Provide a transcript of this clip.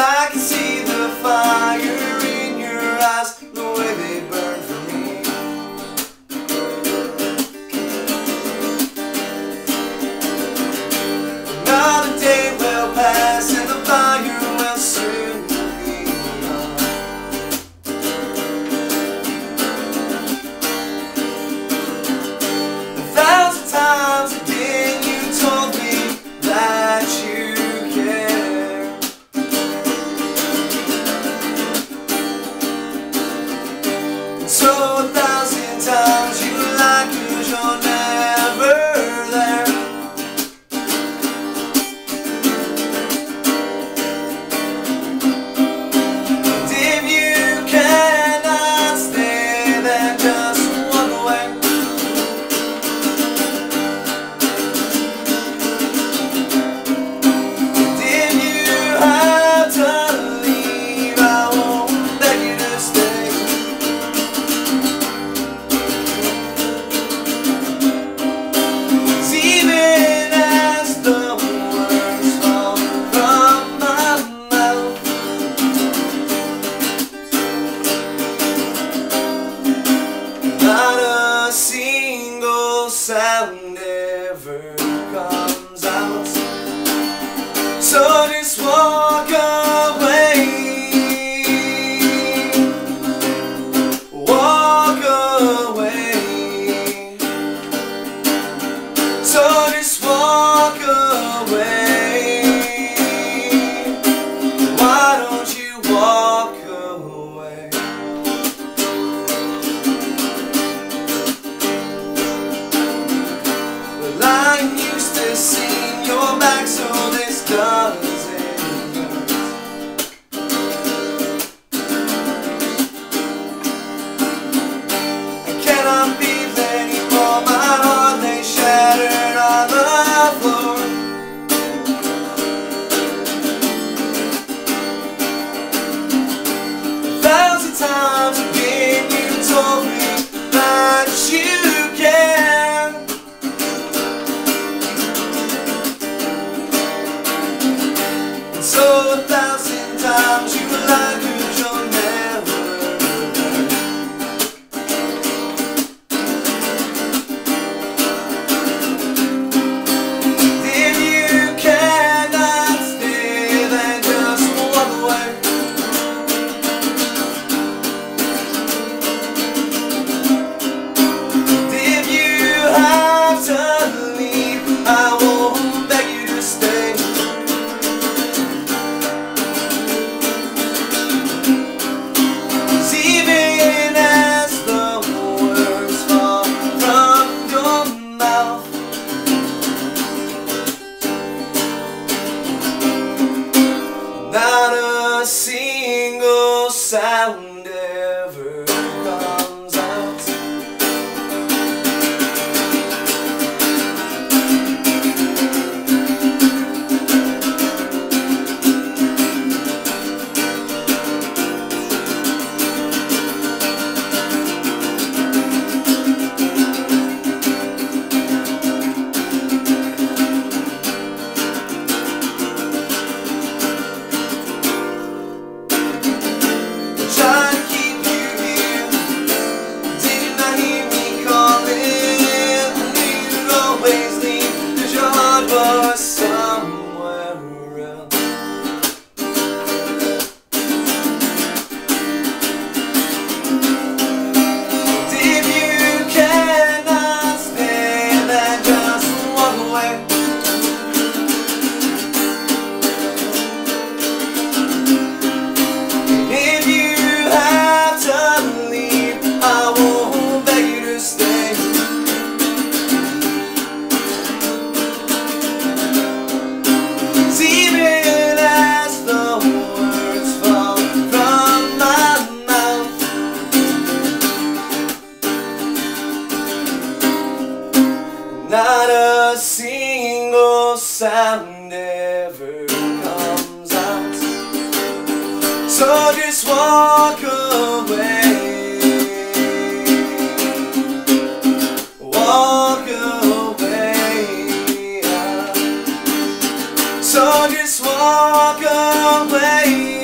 I can see the fire in your eyes, the way they burn for me. Another day will pass and the fire will soon be gone. A thousand times again you told me that you care. And so a thousand times you lie 'cause you're never there. And if you cannot stay, then just walk away. And if you have to leave, I won't beg you to stay. 'Cause even as the words fall from my mouth, not a single sound ever comes out. So just walk away. Walk away. So just walk away. Why don't you walk away? Well, I'm used to seeing your back, so this doesn't hurt. I cannot breathe anymore, my heart lay shattered on the floor. A thousand times again you told me that you care. And so a thousand times you lie 'cause you're never there. If you cannot stay, then just walk away. And if you have to leave, I won't beg you to stay. 'Cause even as the words fall from your mouth, not a single sound ever comes out. Trying to keep you here. Did you not hear me calling? I knew you'd always leave, 'cause your heart was somewhere else. And if you cannot stay, then just walk away. If you have to leave, I won't beg you to stay. 'Cause even as the words fall from my mouth, not a single sound ever comes out. So just walk away. Walk away. So just walk walk away.